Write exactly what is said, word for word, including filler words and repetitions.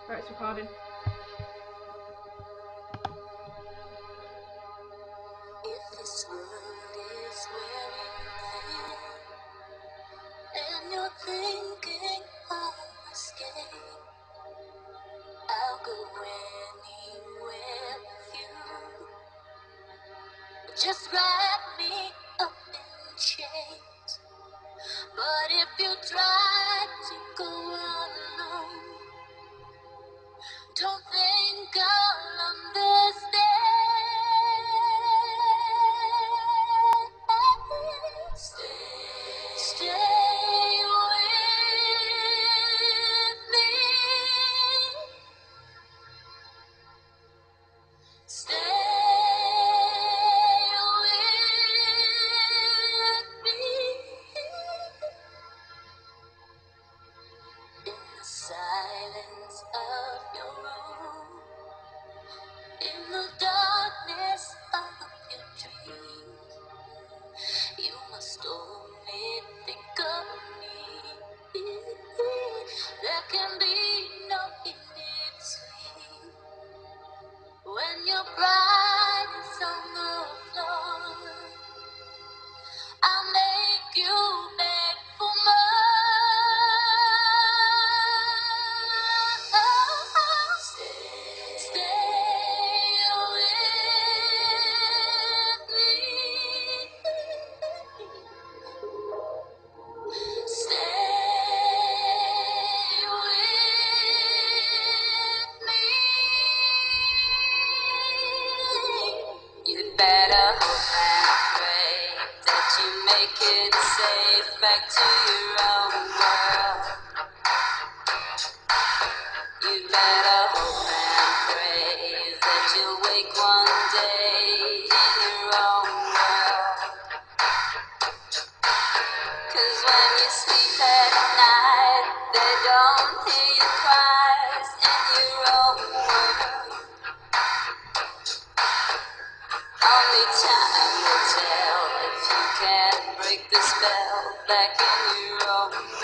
Right, it's recording. If this world is wearing thin and you're thinking of escape, I'll go anywhere with you. Just wrap me up in chains. But if you try to go alone, don't think I'll understand. Stay, stay with me. Stay with me. In the silence of your room, in the darkness of your dreams, you must only think of me. There can be no in between. When your pride is on the floor, I'll make you beg for more. Stay, stay with me. Stay with me. You'd better hope and pray that you make it safe back to your own world. You'd better hope and pray that you'll wake one day in your own world. 'Cause when you sleep at night, they don't hear your cries in your own world. Only time will tell if you can break the spell back in your own world.